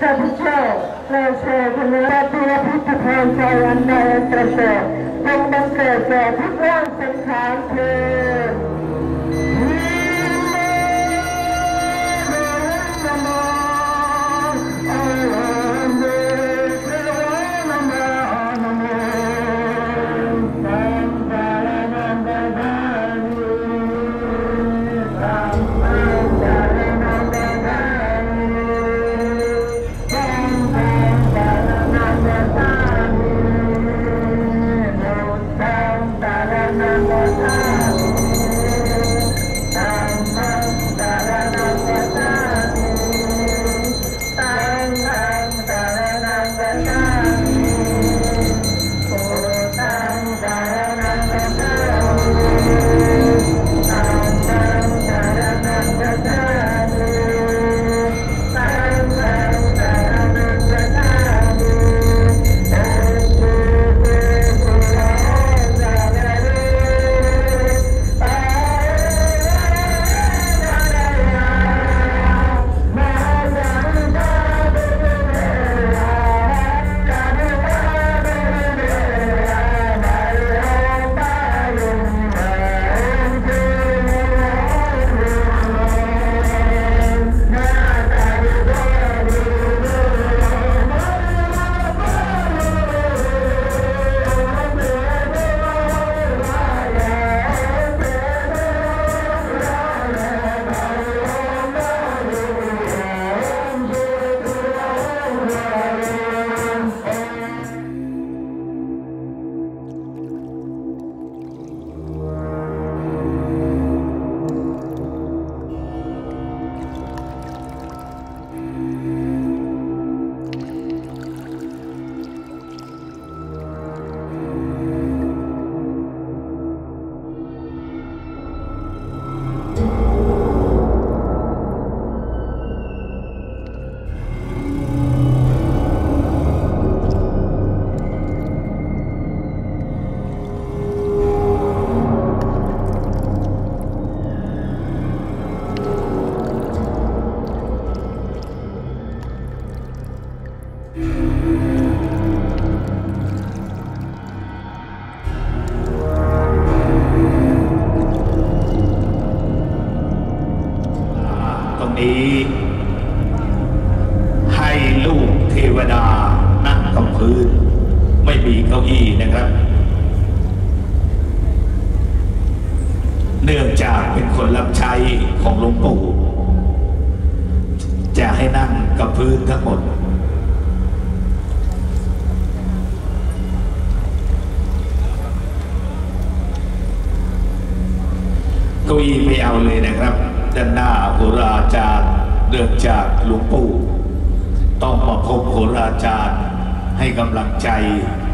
จะพิเชษเราเชิญพระพิพิธภัณฑ์ใจอันใดประเสริฐจงบังเกิดแก่ทุกร่างสังขารเถิดนี้ให้ลูกเทวดานั่งกับพื้นไม่มีเก้าอี้นะครับเนื่องจากเป็นคนรับใช้ของหลวงปู่จะให้นั่งกับพื้นทั้งหมดเก้าอี้ไม่เอาเลยนะครับด้านหน้าโหราจารย์เนื่องจากหลวงปู่ต้องมาพบโหราจารย์ให้กำลังใจ